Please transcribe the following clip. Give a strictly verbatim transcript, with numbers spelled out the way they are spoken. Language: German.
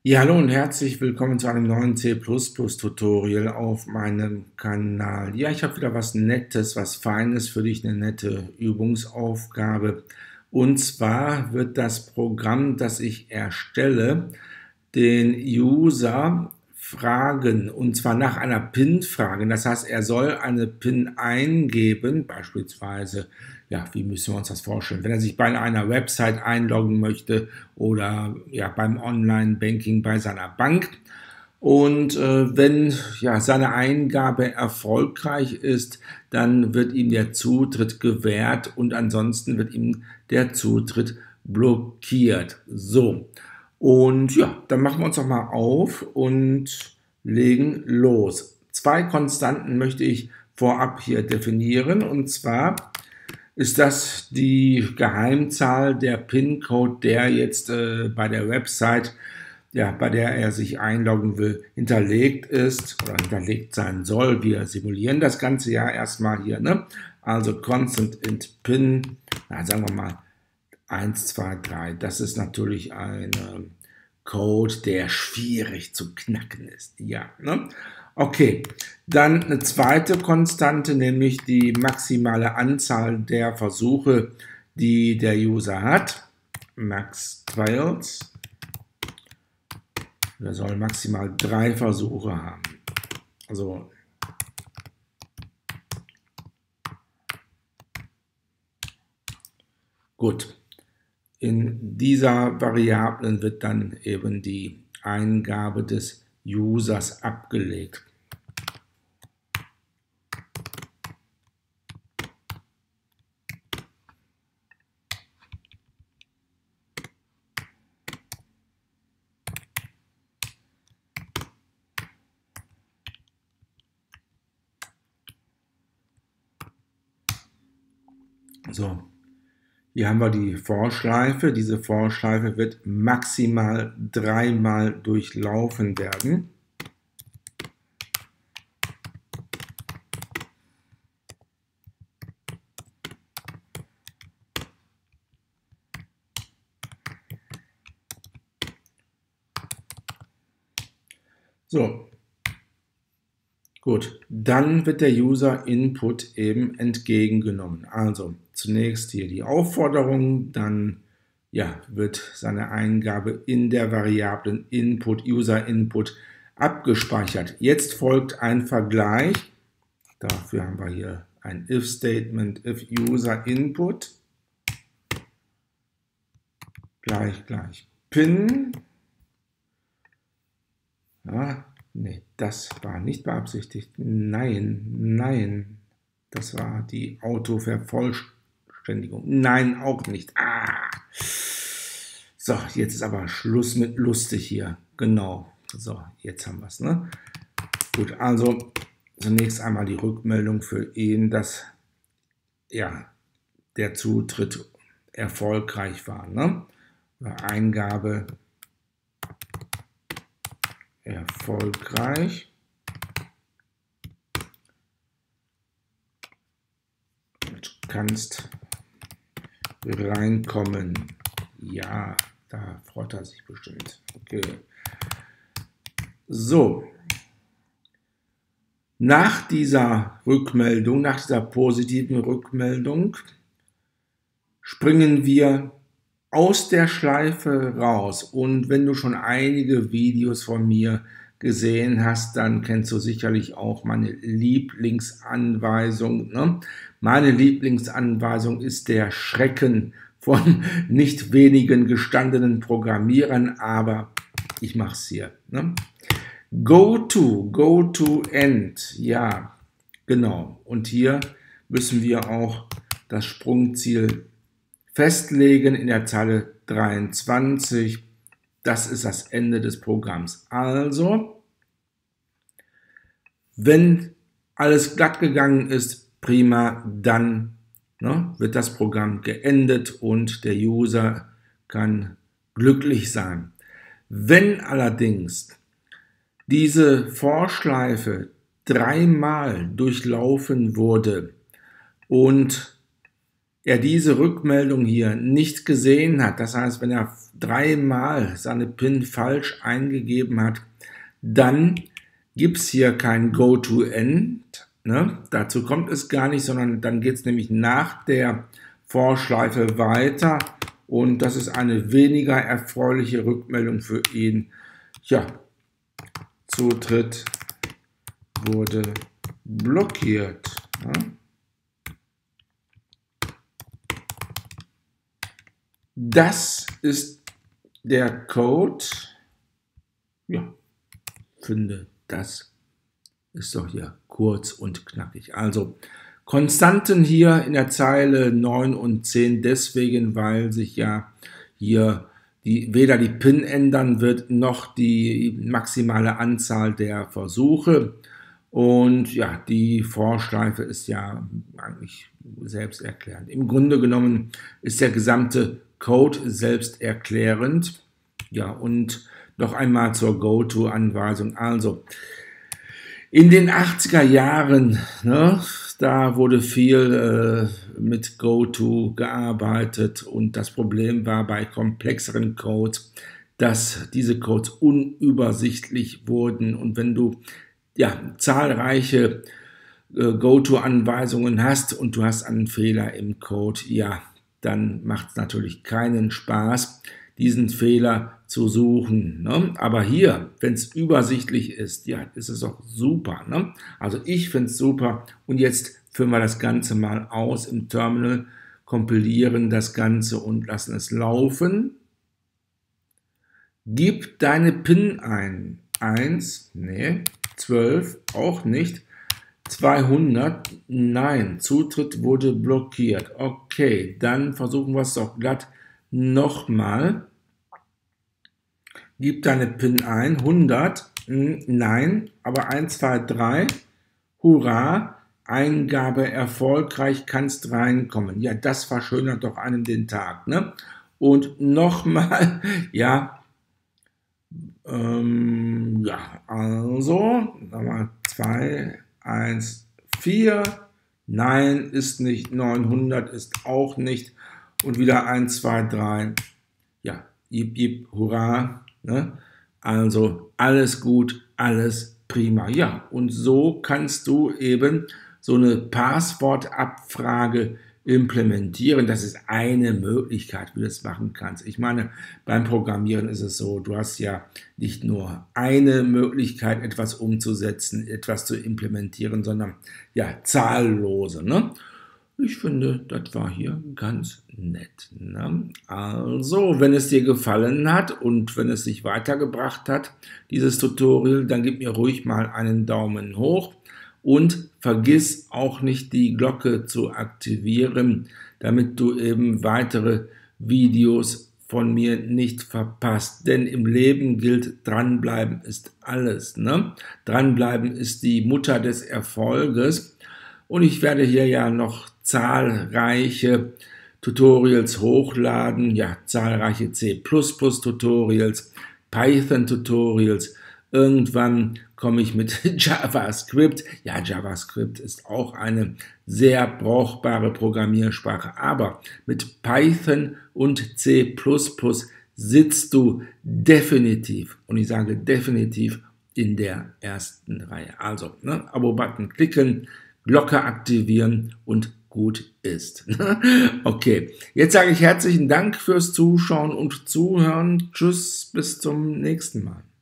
Ja, hallo und herzlich willkommen zu einem neuen C plus plus Tutorial auf meinem Kanal. Ja, ich habe wieder was Nettes, was Feines für dich, eine nette Übungsaufgabe. Und zwar wird das Programm, das ich erstelle, den User fragen, und zwar nach einer PIN fragen. Das heißt, er soll eine PIN eingeben, beispielsweise, ja, wie müssen wir uns das vorstellen, wenn er sich bei einer Website einloggen möchte oder ja, beim Online-Banking bei seiner Bank. Und äh, wenn ja, seine Eingabe erfolgreich ist, dann wird ihm der Zutritt gewährt und ansonsten wird ihm der Zutritt blockiert. So. Und ja, dann machen wir uns doch mal auf und legen los. Zwei Konstanten möchte ich vorab hier definieren, und zwar ist das die Geheimzahl, der PIN-Code, der jetzt äh, bei der Website, ja, bei der er sich einloggen will, hinterlegt ist oder hinterlegt sein soll. Wir simulieren das Ganze ja erstmal hier, ne? Also Constant int PIN, na, sagen wir mal eins, zwei, drei. Das ist natürlich ein ähm, Code, der schwierig zu knacken ist. Ja, ne? Okay, dann eine zweite Konstante, nämlich die maximale Anzahl der Versuche, die der User hat. Max Trials. Er soll maximal drei Versuche haben. Also gut. In dieser Variablen wird dann eben die Eingabe des Users abgelegt. So. Hier haben wir die Vorschleife. Diese Vorschleife wird maximal dreimal durchlaufen werden. So, gut, dann wird der User Input eben entgegengenommen. Also zunächst hier die Aufforderung, dann ja, wird seine Eingabe in der Variablen Input, User Input abgespeichert. Jetzt folgt ein Vergleich. Dafür haben wir hier ein if-Statement, if User Input gleich gleich PIN. Ja, nee, das war nicht beabsichtigt. Nein, nein, das war die Autovervollständigung. Nein, auch nicht. Ah. So, jetzt ist aber Schluss mit lustig hier. Genau. So, jetzt haben wir es, ne? Gut, also zunächst einmal die Rückmeldung für ihn, dass ja, der Zutritt erfolgreich war, ne? Eingabe erfolgreich. Du kannst reinkommen. Ja, da freut er sich bestimmt. Okay. So. Nach dieser Rückmeldung, nach dieser positiven Rückmeldung, springen wir aus der Schleife raus. Und wenn du schon einige Videos von mir gesehen hast, dann kennst du sicherlich auch meine Lieblingsanweisung, ne? Meine Lieblingsanweisung ist der Schrecken von nicht wenigen gestandenen Programmierern, aber ich mache es hier, ne? Go to, go to end, ja, genau. Und hier müssen wir auch das Sprungziel festlegen in der Zeile dreiundzwanzig. Das ist das Ende des Programms. Also, wenn alles glatt gegangen ist, prima, dann ne, wird das Programm geendet und der User kann glücklich sein. Wenn allerdings diese Vorschleife dreimal durchlaufen wurde und er diese Rückmeldung hier nicht gesehen hat, das heißt, wenn er dreimal seine PIN falsch eingegeben hat, dann gibt es hier kein Go-to-End. Ne? Dazu kommt es gar nicht, sondern dann geht es nämlich nach der Vorschleife weiter und das ist eine weniger erfreuliche Rückmeldung für ihn. Ja, Zutritt wurde blockiert. Ne? Das ist der Code. Ja, finde, das ist doch hier kurz und knackig. Also Konstanten hier in der Zeile neun und zehn, deswegen, weil sich ja hier die, weder die PIN ändern wird, noch die maximale Anzahl der Versuche. Und ja, die Vorschleife ist ja eigentlich selbsterklärend. Im Grunde genommen ist der gesamte Code selbsterklärend. Ja, und noch einmal zur Go-To-Anweisung. Also, in den achtziger Jahren, ne, da wurde viel äh, mit Go-To gearbeitet und das Problem war bei komplexeren Codes, dass diese Codes unübersichtlich wurden und wenn du ja, zahlreiche äh, Go-To-Anweisungen hast und du hast einen Fehler im Code, ja, dann macht es natürlich keinen Spaß, diesen Fehler zu suchen. Ne? Aber hier, wenn es übersichtlich ist, ja, ist es auch super. Ne? Also ich finde es super. Und jetzt führen wir das Ganze mal aus im Terminal, kompilieren das Ganze und lassen es laufen. Gib deine PIN ein. eins, nee, zwölf, auch nicht. zweihundert, nein, Zutritt wurde blockiert. Okay, dann versuchen wir es doch glatt nochmal. Gib deine PIN ein, hundert, nein, aber eins, zwei, drei, hurra, Eingabe erfolgreich, kannst reinkommen. Ja, das verschönert doch einem den Tag, ne? Und nochmal, ja, ähm, ja, also, nochmal zwei, eins, vier, nein, ist nicht, neunhundert ist auch nicht und wieder eins, zwei, drei, ja, jip, jip, hurra, ne? Also alles gut, alles prima, ja, und so kannst du eben so eine Passwortabfrage implementieren. Das ist eine Möglichkeit, wie du das machen kannst. Ich meine, beim Programmieren ist es so, du hast ja nicht nur eine Möglichkeit, etwas umzusetzen, etwas zu implementieren, sondern ja, zahllose. Ne? Ich finde, das war hier ganz nett. Ne? Also, wenn es dir gefallen hat und wenn es dich weitergebracht hat, dieses Tutorial, dann gib mir ruhig mal einen Daumen hoch. Und vergiss auch nicht, die Glocke zu aktivieren, damit du eben weitere Videos von mir nicht verpasst. Denn im Leben gilt, dranbleiben ist alles. Ne? Dranbleiben ist die Mutter des Erfolges. Und ich werde hier ja noch zahlreiche Tutorials hochladen. Ja, zahlreiche C plus plus Tutorials, Python Tutorials. Irgendwann komme ich mit JavaScript. Ja, JavaScript ist auch eine sehr brauchbare Programmiersprache, aber mit Python und C plus plus sitzt du definitiv, und ich sage definitiv, in der ersten Reihe. Also, ne, Abo-Button klicken, Glocke aktivieren und gut ist. Okay, jetzt sage ich herzlichen Dank fürs Zuschauen und Zuhören. Tschüss, bis zum nächsten Mal.